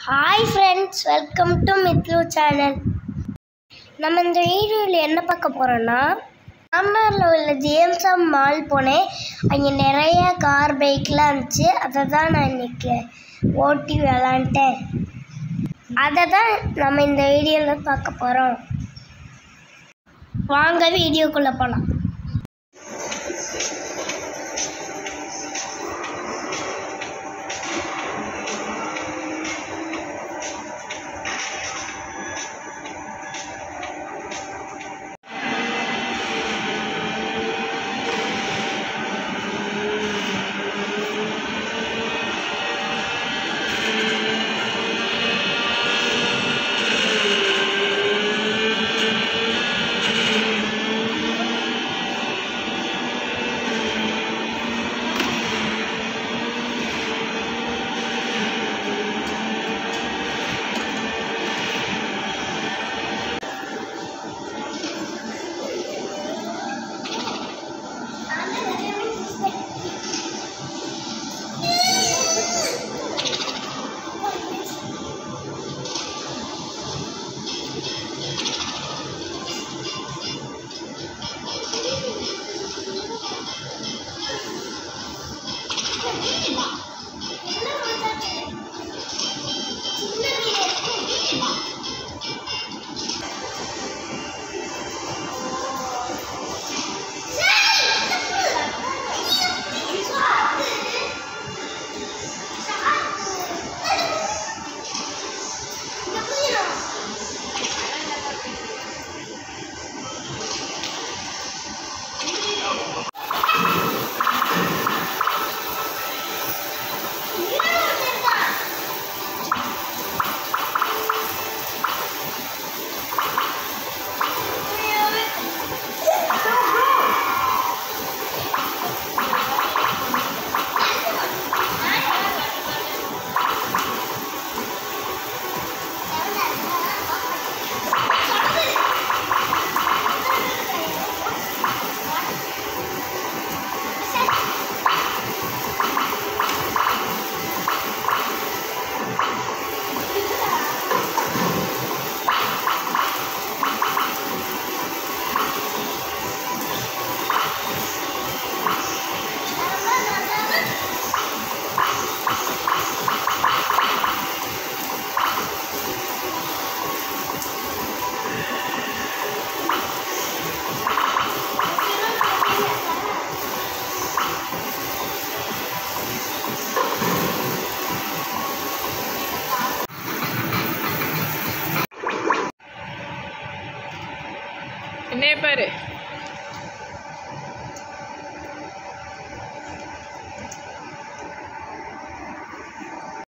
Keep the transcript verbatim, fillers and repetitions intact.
Hi friends, welcome to Mithlu channel. நம்ம இந்த வீடியோவில் என்ன பார்க்க போகிறோன்னா, ராம்நாட்டில் உள்ள ஜேம்சம் மால் போனேன். அங்கே நிறைய கார் பைக்லாம் இருந்துச்சு. அதை தான் நான் இன்றைக்கி ஓட்டி விளாண்டேன். அதை தான் நம்ம இந்த வீடியோவில் பார்க்க போகிறோம். வாங்க வீடியோக்குள்ளே போகலாம். என்ன பாரு.